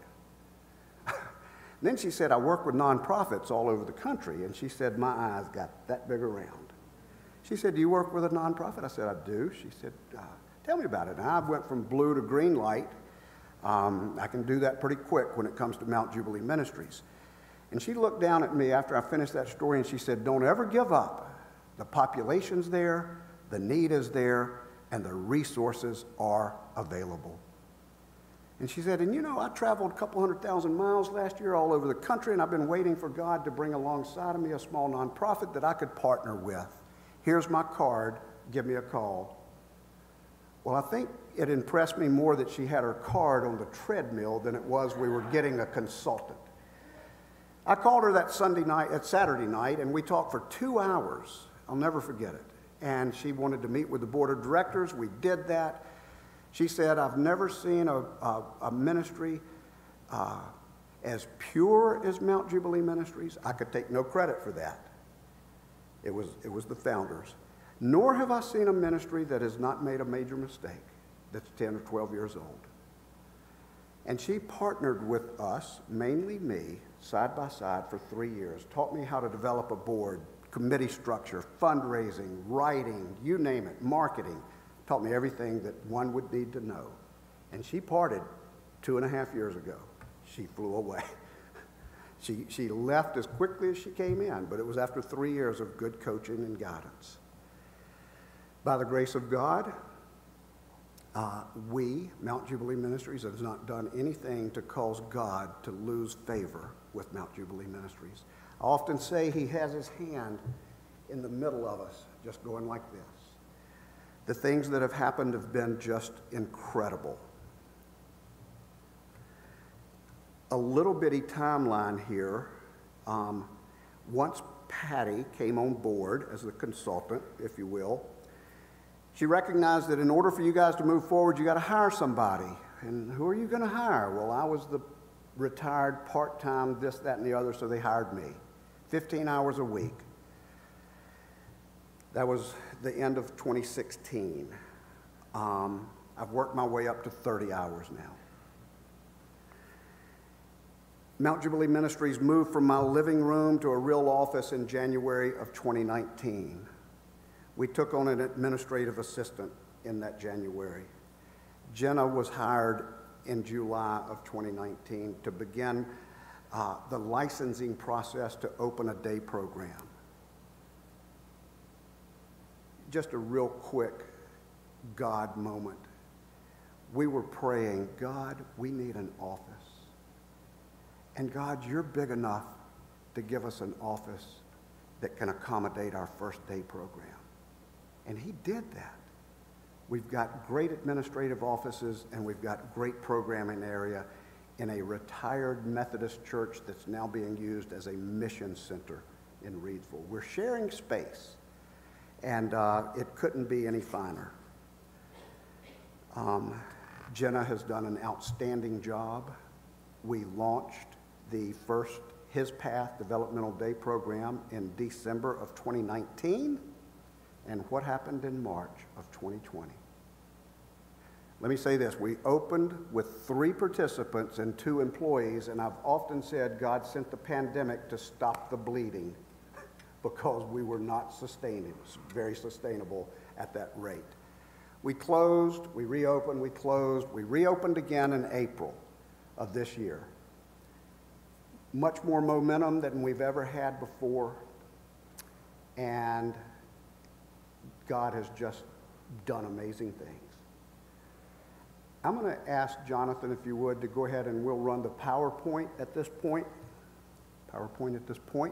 Then she said, I work with nonprofits all over the country. And she said, my eyes got that big around. She said, do you work with a nonprofit? I said, I do. She said, uh, tell me about it. And I went from blue to green light. Um, I can do that pretty quick when it comes to Mount Jubilee Ministries. And she looked down at me after I finished that story and she said, don't ever give up. The population's there, the need is there, and the resources are available. And she said, and you know, I traveled a couple hundred thousand miles last year all over the country, and I've been waiting for God to bring alongside of me a small nonprofit that I could partner with. Here's my card, give me a call. Well, I think it impressed me more that she had her card on the treadmill than it was we were getting a consultant. I called her that Sunday night, at Saturday night, and we talked for two hours. I'll never forget it. And she wanted to meet with the board of directors. We did that. She said, I've never seen a, a, a ministry uh, as pure as Mount Jubilee Ministries. I could take no credit for that. It was, it was the founders. Nor have I seen a ministry that has not made a major mistake that's ten or twelve years old. And she partnered with us, mainly me, side by side for three years, taught me how to develop a board, committee structure, fundraising, writing, you name it, marketing, taught me everything that one would need to know. And she parted two and a half years ago. She flew away. She, she left as quickly as she came in, but it was after three years of good coaching and guidance. By the grace of God, uh, we, Mount Jubilee Ministries, has not done anything to cause God to lose favor with Mount Jubilee Ministries. I often say he has his hand in the middle of us, just going like this. The things that have happened have been just incredible. A little bitty timeline here. Um, once Patty came on board as the consultant, if you will, she recognized that in order for you guys to move forward, you got to hire somebody. And who are you going to hire? Well, I was the retired part-time, this, that, and the other, so they hired me. fifteen hours a week. That was the end of twenty sixteen. Um, I've worked my way up to thirty hours now. Mount Jubilee Ministries moved from my living room to a real office in January of twenty nineteen. We took on an administrative assistant in that January. Jenna was hired in July of twenty nineteen to begin uh, the licensing process to open a day program. Just a real quick God moment. We were praying, God, we need an office. And God, you're big enough to give us an office that can accommodate our first day program. And he did that. We've got great administrative offices and we've got great programming area in a retired Methodist church that's now being used as a mission center in Reedsville. We're sharing space, and uh, it couldn't be any finer. Um, Jenna has done an outstanding job. We launched the first His Path Developmental Day program in December of twenty nineteen, and what happened in March of twenty twenty? Let me say this, we opened with three participants and two employees, and I've often said God sent the pandemic to stop the bleeding because we were not sustainable, very sustainable at that rate. We closed, we reopened, we closed, we reopened again in April of this year. Much more momentum than we've ever had before, and God has just done amazing things. I'm going to ask Jonathan, if you would, to go ahead and we'll run the PowerPoint at this point. PowerPoint at this point.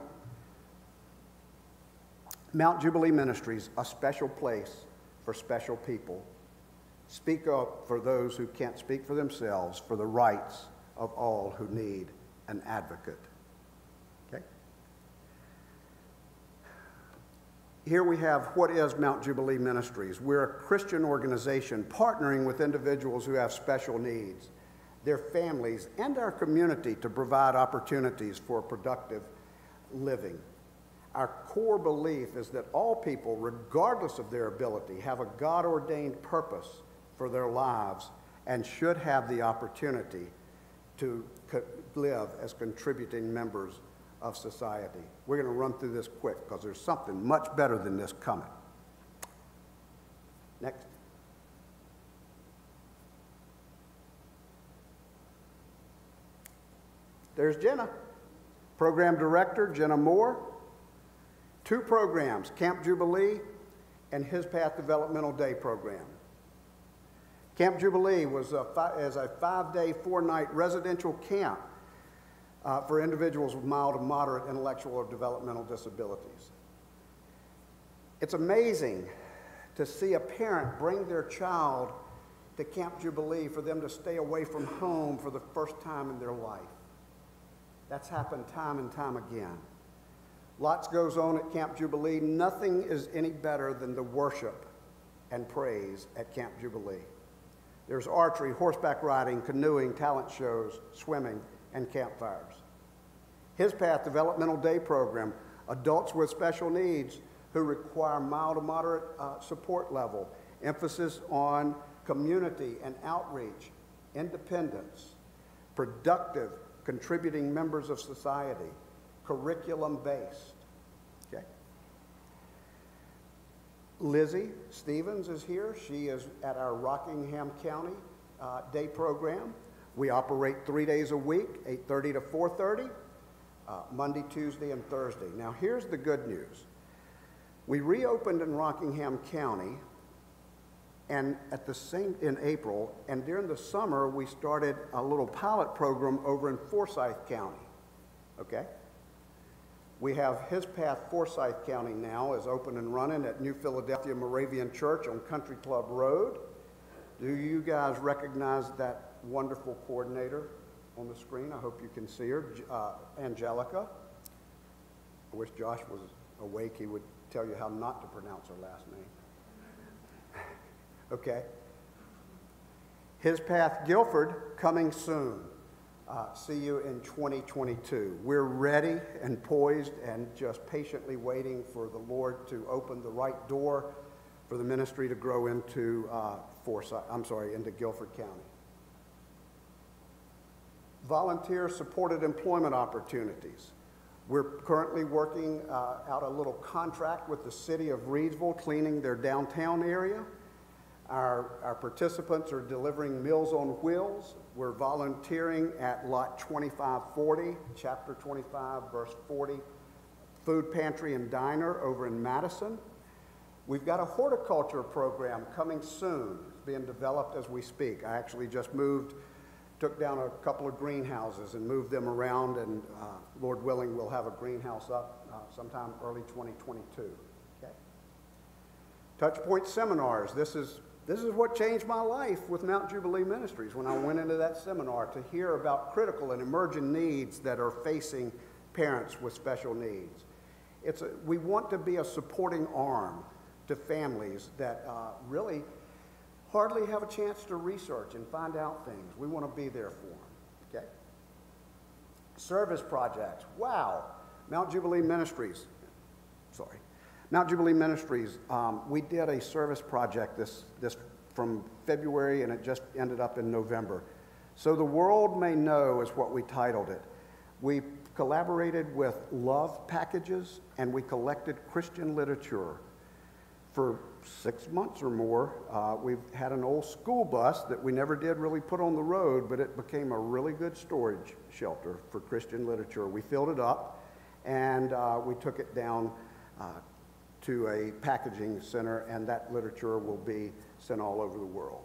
Mount Jubilee Ministries, a special place for special people. Speak up for those who can't speak for themselves, for the rights of all who need an advocate. Okay? Here we have what is Mount Jubilee Ministries. We're a Christian organization partnering with individuals who have special needs, their families, and our community to provide opportunities for productive living. Our core belief is that all people, regardless of their ability, have a God-ordained purpose for their lives and should have the opportunity to live as contributing members of society. We're going to run through this quick because there's something much better than this coming. Next. There's Jenna, Program Director, Jenna Moore. Two programs, Camp Jubilee and His Path Developmental Day program. Camp Jubilee was a fi- is a five-day, four-night residential camp uh, for individuals with mild to moderate intellectual or developmental disabilities. It's amazing to see a parent bring their child to Camp Jubilee for them to stay away from home for the first time in their life. That's happened time and time again. Lots goes on at Camp Jubilee. Nothing is any better than the worship and praise at Camp Jubilee. There's archery, horseback riding, canoeing, talent shows, swimming, and campfires. His Path Developmental Day program, adults with special needs who require mild to moderate uh, support level, emphasis on community and outreach, independence, productive, contributing members of society, curriculum-based. Okay. Lizzie Stevens is here. She is at our Rockingham County uh, Day program. We operate three days a week, eight thirty to four thirty, uh, Monday, Tuesday, and Thursday. Now, here's the good news. We reopened in Rockingham County, and at the same in April, and during the summer, we started a little pilot program over in Forsyth County. Okay. We have His Path Forsyth County now is open and running at New Philadelphia Moravian Church on Country Club Road. Do you guys recognize that wonderful coordinator on the screen? I hope you can see her, uh, Angelica. I wish Josh was awake. He would tell you how not to pronounce her last name. Okay. His Path Guilford coming soon. uh, see you in twenty twenty-two. We're ready and poised and just patiently waiting for the Lord to open the right door for the ministry to grow into uh, Forsyth, I'm sorry, into Guilford County. Volunteer-supported employment opportunities. We're currently working uh, out a little contract with the city of Reedsville, cleaning their downtown area. Our, our participants are delivering Meals on Wheels. We're volunteering at lot twenty-five forty, chapter twenty-five, verse forty, food pantry and diner over in Madison. We've got a horticulture program coming soon. It's being developed as we speak. I actually just moved, took down a couple of greenhouses and moved them around, and uh, Lord willing, we'll have a greenhouse up uh, sometime early twenty twenty-two. Okay. Touchpoint seminars. This is, this is what changed my life with Mount Jubilee Ministries when I went into that seminar to hear about critical and emergent needs that are facing parents with special needs. It's a, we want to be a supporting arm to families that uh, really hardly have a chance to research and find out things. We want to be there for them, okay? Service projects. Wow. Mount Jubilee Ministries, sorry. Mount Jubilee Ministries, um, we did a service project this, this from February, and it just ended up in November. So the world may know is what we titled it. We collaborated with Love Packages, and we collected Christian literature. For six months or more, uh, we've had an old school bus that we never did really put on the road, but it became a really good storage shelter for Christian literature. We filled it up, and uh, we took it down uh, to a packaging center, and that literature will be sent all over the world.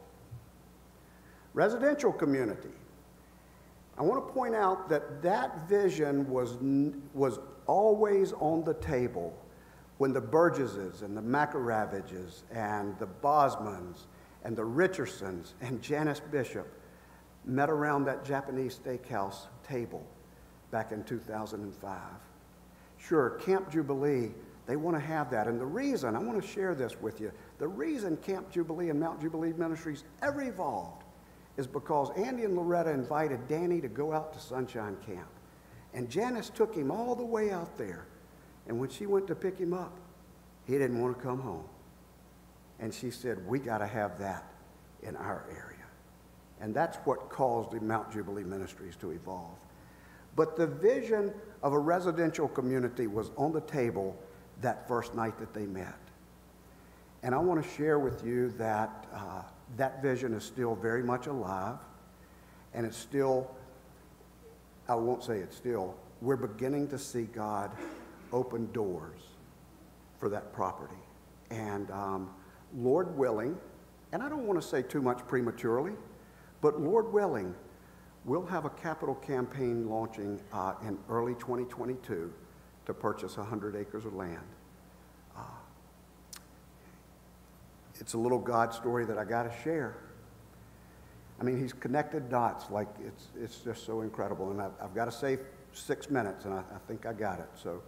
Residential community. I want to point out that that vision was, was always on the table when the Burgesses and the McAravages and the Bosmans and the Richardsons and Janice Bishop met around that Japanese steakhouse table back in two thousand five. Sure, Camp Jubilee, they want to have that. And the reason, I want to share this with you, the reason Camp Jubilee and Mount Jubilee Ministries ever evolved is because Andy and Loretta invited Danny to go out to Sunshine Camp. And Janice took him all the way out there. And when she went to pick him up, he didn't want to come home. And she said, we got to have that in our area. And that's what caused the Mount Jubilee Ministries to evolve. But the vision of a residential community was on the table that first night that they met. And I want to share with you that uh, that vision is still very much alive. And it's still, I won't say it's still, we're beginning to see God open doors for that property. And um, Lord willing, and I don't want to say too much prematurely, but Lord willing, we'll have a capital campaign launching uh, in early twenty twenty-two to purchase one hundred acres of land. Uh, it's a little God story that I got to share. I mean, he's connected dots like it's, it's just so incredible. And I've, I've got to save six minutes, and I, I think I got it. So.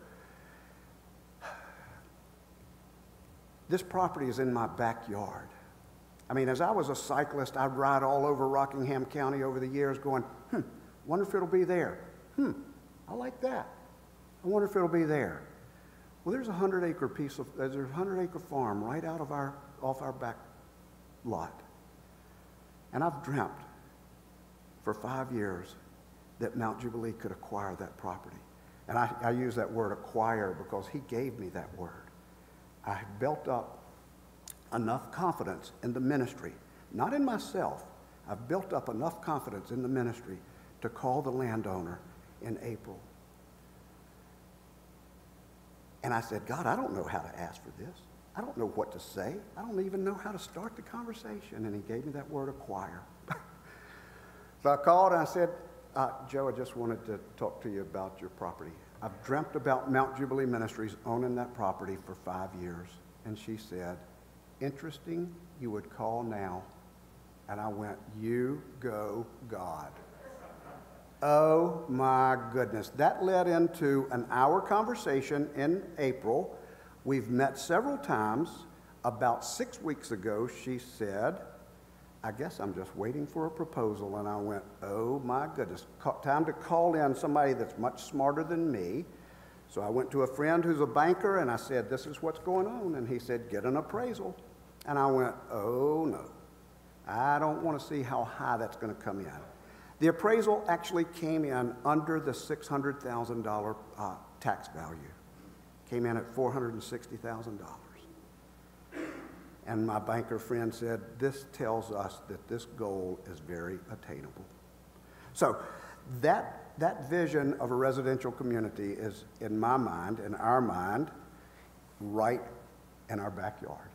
This property is in my backyard. I mean, as I was a cyclist, I'd ride all over Rockingham County over the years going, hmm, wonder if it'll be there. Hmm, I like that. I wonder if it'll be there. Well, there's a hundred acre piece of, there's a hundred acre farm right out of our, off our back lot. And I've dreamt for five years that Mount Jubilee could acquire that property. And I, I use that word acquire because he gave me that word. I had built up enough confidence in the ministry, not in myself. I've built up enough confidence in the ministry to call the landowner in April. And I said, God, I don't know how to ask for this. I don't know what to say. I don't even know how to start the conversation. And he gave me that word acquire. So I called and I said, uh, Joe, I just wanted to talk to you about your property. I've dreamt about Mount Jubilee Ministries owning that property for five years. And she said, interesting you would call now. And I went, you go God. Oh my goodness. That led into an hour conversation in April. We've met several times. About six weeks ago, she said, I guess I'm just waiting for a proposal. And I went, oh my goodness, time to call in somebody that's much smarter than me. So I went to a friend who's a banker and I said, this is what's going on. And he said, get an appraisal. And I went, oh no, I don't want to see how high that's going to come in. The appraisal actually came in under the six hundred thousand dollars uh, tax value. Came in at four hundred sixty thousand dollars. And my banker friend said, this tells us that this goal is very attainable. So that, that vision of a residential community is, in my mind, in our mind, right in our backyard.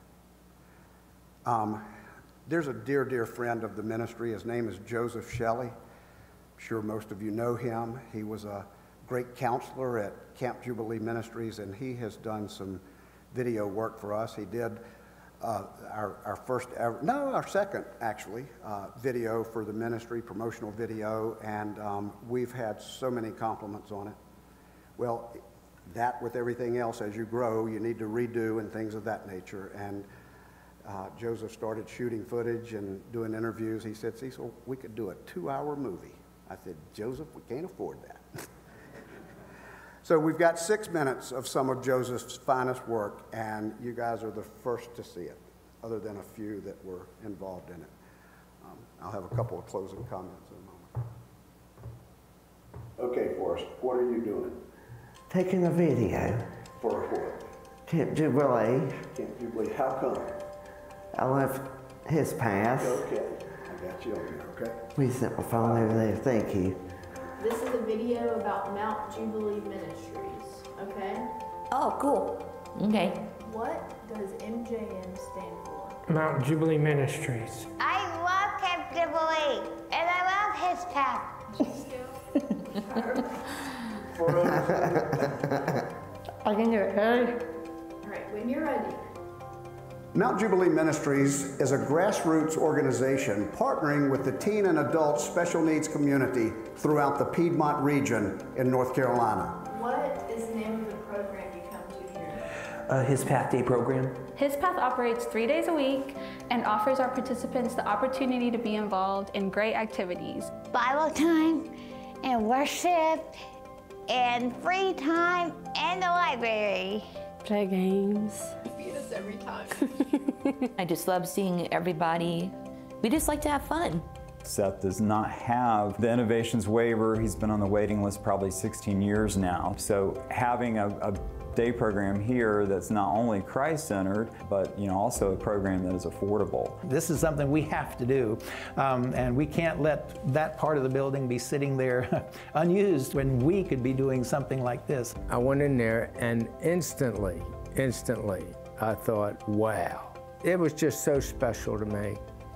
Um, there's a dear, dear friend of the ministry. His name is Joseph Shelley. I'm sure most of you know him. He was a great counselor at Camp Jubilee Ministries, and he has done some video work for us. He did uh, our, our first ever, no, our second, actually, uh, video for the ministry, promotional video, and um, we've had so many compliments on it. Well, that with everything else, as you grow, you need to redo and things of that nature. And uh, Joseph started shooting footage and doing interviews. He said, Cecil, we could do a two-hour movie. I said, Joseph, we can't afford that. So we've got six minutes of some of Joseph's finest work, and you guys are the first to see it, other than a few that were involved in it. Um, I'll have a couple of closing comments in a moment. Okay, Forrest, what are you doing? Taking a video. For what? Camp Jubilee. Camp Jubilee, how come? I left his path. Okay, I got you on there, okay? We set my phone over there, thank you. This is a video about Mount Jubilee Ministries, okay? Oh, cool. Okay. What does M J M stand for? Mount Jubilee Ministries. I love Camp Jubilee, and I love his path. I can do it, hey? All right, when you're ready. Mount Jubilee Ministries is a grassroots organization partnering with the teen and adult special needs community throughout the Piedmont region in North Carolina. What is the name of the program you come to here? Uh, his Path Day program. His Path operates three days a week and offers our participants the opportunity to be involved in great activities. Bible time and worship and free time and the library. Play games. Beat us every time. I just love seeing everybody. We just like to have fun. Seth does not have the innovations waiver. He's been on the waiting list probably sixteen years now. So having a, a day program here that's not only Christ-centered, but you know also a program that is affordable. This is something we have to do, um, and we can't let that part of the building be sitting there unused when we could be doing something like this. I went in there and instantly, instantly, I thought, wow. It was just so special to me.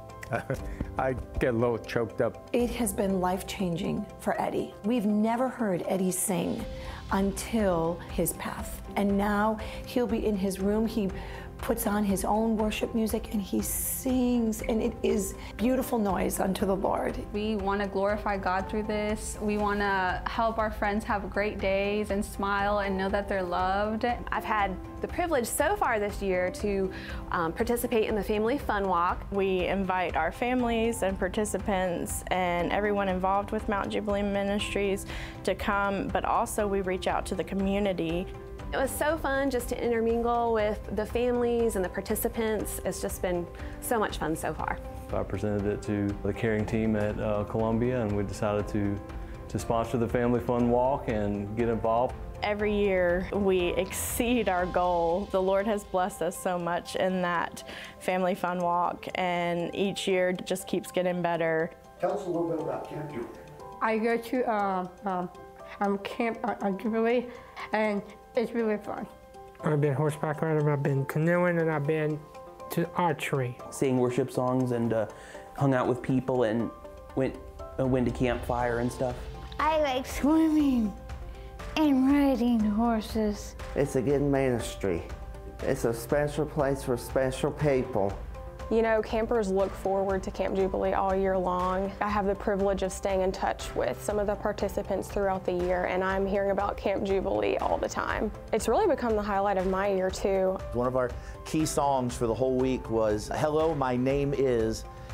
I get a little choked up. It has been life-changing for Eddie. We've never heard Eddie sing until his path. And now he'll be in his room. He puts on his own worship music and he sings, and it is beautiful noise unto the Lord. We want to glorify God through this. We want to help our friends have great days and smile and know that they're loved. I've had the privilege so far this year to um, participate in the Family Fun Walk. We invite our families and participants and everyone involved with Mount Jubilee Ministries to come, but also we reach out to the community. It was so fun just to intermingle with the families and the participants. It's just been so much fun so far. I presented it to the caring team at uh, Columbia, and we decided to, to sponsor the Family Fun Walk and get involved. Every year we exceed our goal. The Lord has blessed us so much in that Family Fun Walk, and each year just keeps getting better. Tell us a little bit about Camp Jubilee. I go to uh, um, um, Camp uh, Jubilee, and it's really fun. I've been horseback riding, I've been canoeing, and I've been to archery. Sang worship songs and uh, hung out with people and went, uh, went to campfire and stuff. I like swimming and riding horses. It's a good ministry. It's a special place for special people. You know, campers look forward to Camp Jubilee all year long. I have the privilege of staying in touch with some of the participants throughout the year, and I'm hearing about Camp Jubilee all the time. It's really become the highlight of my year, too. One of our key songs for the whole week was, "Hello, my name is,"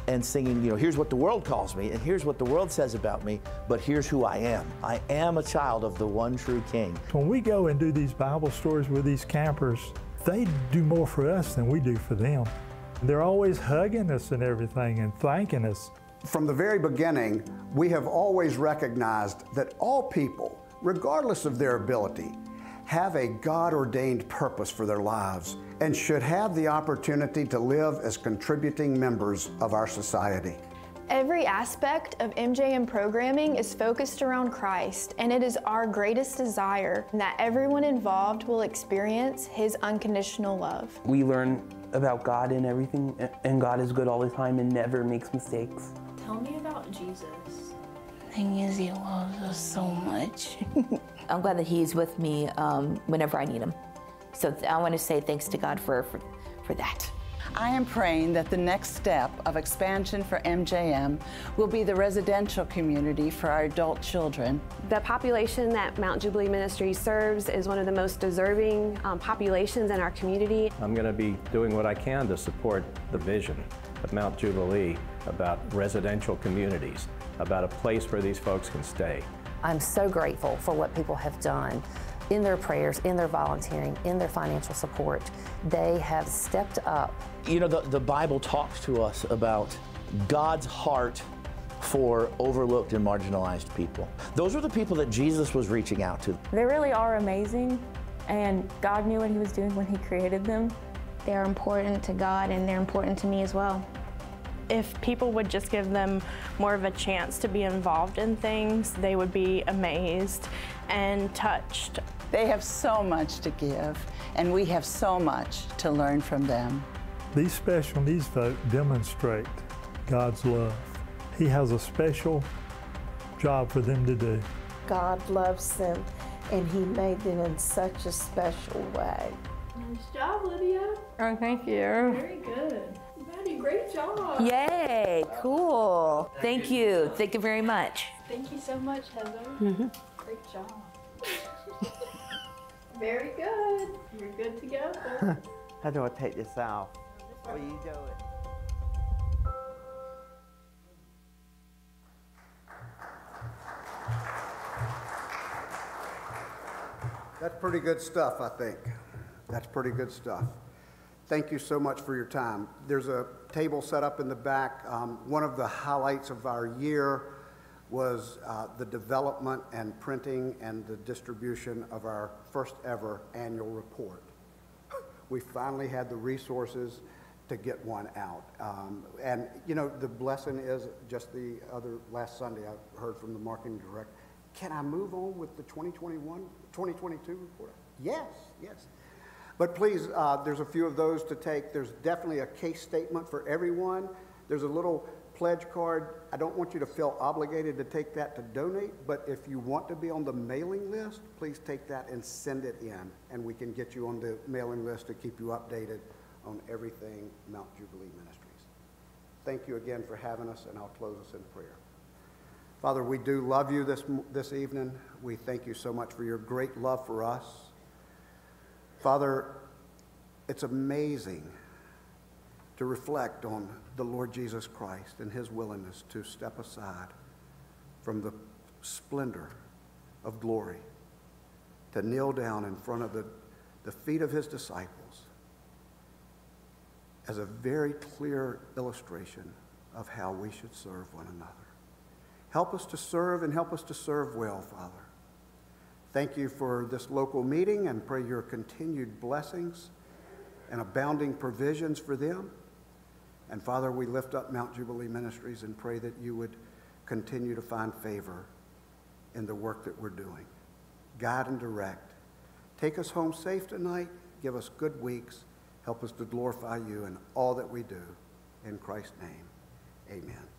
and singing, you know, here's what the world calls me, and here's what the world says about me, but here's who I am. I am a child of the one true King. When we go and do these Bible stories with these campers, they do more for us than we do for them. They're always hugging us and everything and thanking us. From the very beginning, we have always recognized that all people, regardless of their ability, have a God-ordained purpose for their lives and should have the opportunity to live as contributing members of our society. Every aspect of M J M programming is focused around Christ, and it is our greatest desire that everyone involved will experience His unconditional love. We learn about God and everything, and God is good all the time and never makes mistakes. Tell me about Jesus. The thing is, He loves us so much. I'm glad that He's with me um, whenever I need Him. So I want to say thanks to God for, for, for that. I am praying that the next step of expansion for M J M will be the residential community for our adult children. The population that Mount Jubilee Ministries serves is one of the most deserving um, populations in our community. I'm going to be doing what I can to support the vision of Mount Jubilee about residential communities, about a place where these folks can stay. I'm so grateful for what people have done in their prayers, in their volunteering, in their financial support. They have stepped up. You know, the, the Bible talks to us about God's heart for overlooked and marginalized people. Those are the people that Jesus was reaching out to. They really are amazing, and God knew what He was doing when He created them. They're important to God, and they're important to me as well. If people would just give them more of a chance to be involved in things, they would be amazed and touched. They have so much to give, and we have so much to learn from them. These special needs folk demonstrate God's love. He has a special job for them to do. God loves them, and He made them in such a special way. Nice job, Lydia. Oh, thank you. Very good. Maddie, great job. Yay, cool. Thank you. Thank you very much. Thank you so much, Heather. Mm-hmm. Great job. Very good. You're good to go. How do I take this out? Will you do it? That's pretty good stuff, I think. That's pretty good stuff. Thank you so much for your time. There's a table set up in the back. Um, one of the highlights of our year was uh, the development and printing and the distribution of our first ever annual report. We finally had the resources to get one out. Um, and you know, the blessing is just the other, last Sunday I heard from the marketing director, can I move on with the twenty twenty-one, twenty twenty-two report? Yes, yes. But please, uh, there's a few of those to take. There's definitely a case statement for everyone. There's a little pledge card. I don't want you to feel obligated to take that to donate, but if you want to be on the mailing list, please take that and send it in, and we can get you on the mailing list to keep you updated on everything Mount Jubilee Ministries. Thank you again for having us, and I'll close us in prayer. Father, we do love you this, this evening. We thank you so much for your great love for us. Father, it's amazing to reflect on the Lord Jesus Christ and His willingness to step aside from the splendor of glory to kneel down in front of the, the feet of His disciples as a very clear illustration of how we should serve one another. Help us to serve and help us to serve well, Father. Thank you for this local meeting and pray your continued blessings and abounding provisions for them. And Father, we lift up Mount Jubilee Ministries and pray that you would continue to find favor in the work that we're doing. Guide and direct. Take us home safe tonight. Give us good weeks. Help us to glorify you in all that we do. In Christ's name, amen.